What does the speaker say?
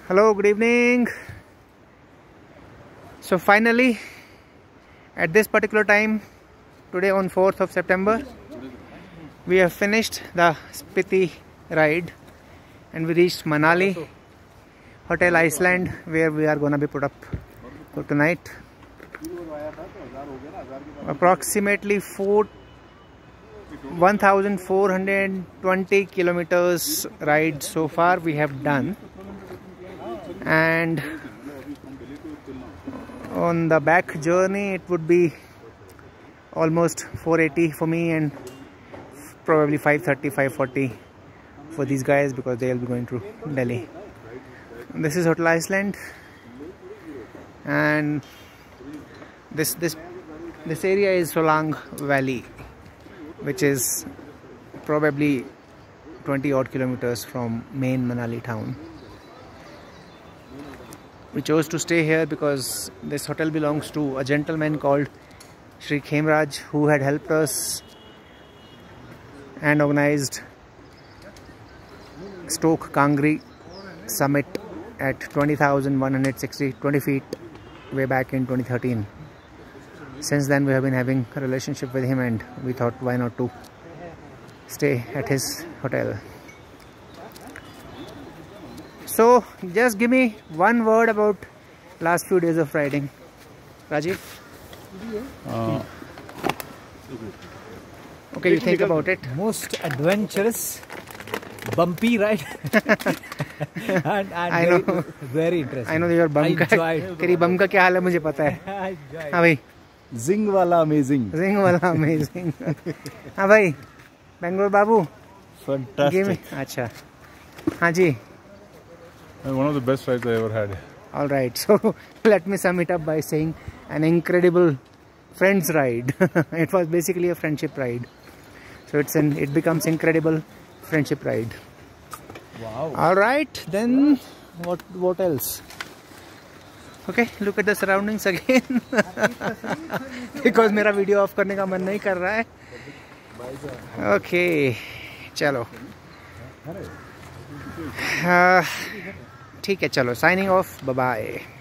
Hello, good evening. So finally, at this particular time, today on 4th of September, we have finished the Spiti ride and we reached Manali, Hotel Iceland, where we are going to be put up for tonight. Approximately 1,420 kilometers ride so far we have done, and on the back journey it would be almost 480 for me and probably 530, 540 for these guys because they will be going to Delhi. This is Hotel Iceland, and this area is Solang Valley, which is probably 20 odd kilometers from main Manali town. We chose to stay here because this hotel belongs to a gentleman called Shri Khemraj, who had helped us and organized Stoke Kangri summit at 20,120 feet way back in 2013. Since then we have been having a relationship with him, and we thought why not to stay at his hotel. So just give me one word about last few days of riding, Rajiv. Okay, you think about it. Most adventurous, bumpy ride. and I know. Very interesting. I know your bum ka. तेरी bum का क्या हाल है मुझे पता है. हाँ भाई. Zing वाला amazing. Zing वाला amazing. हाँ भाई. Bangalore बाबू. Fantastic. अच्छा. हाँ जी. One of the best rides I ever had. All right. So let me sum it up by saying an incredible friends ride. It was basically a friendship ride. So it becomes incredible friendship ride. Wow. All right. Then what else? Okay, look at the surroundings again. Because मेरा video off करने का मन नहीं कर रहा है. Okay, चलो. ठीक है, चलो. Signing off. Bye bye.